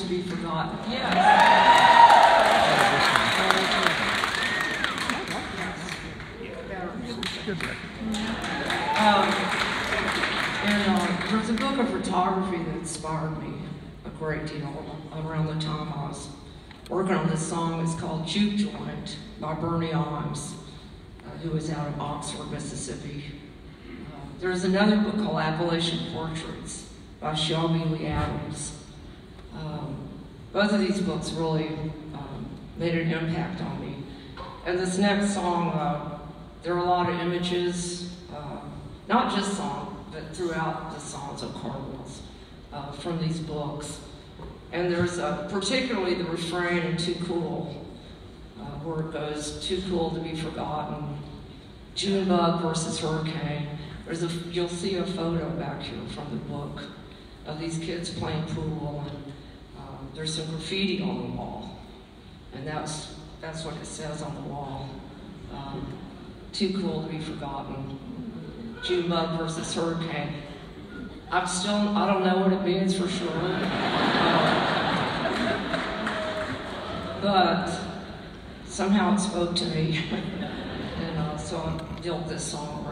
to be forgotten. There's a book of photography that inspired me a great deal around the time I was working on this song. It's called Juke Joint by Bernie Imes, who is out of Oxford, Mississippi. There's another book called Appalachian Portraits by Shelby Lee Adams. Both of these books really made an impact on me. And this next song, there are a lot of images, not just song, but throughout the songs of Cartwheels from these books. And there's particularly the refrain in Too Cool, where it goes, too cool to be forgotten, Junebug versus hurricane. You'll see a photo back here from the book of these kids playing pool, and there's some graffiti on the wall, and that's what it says on the wall. Too cool to be forgotten, Junebug versus hurricane. I don't know what it means for sure, but somehow it spoke to me, and so I built this song.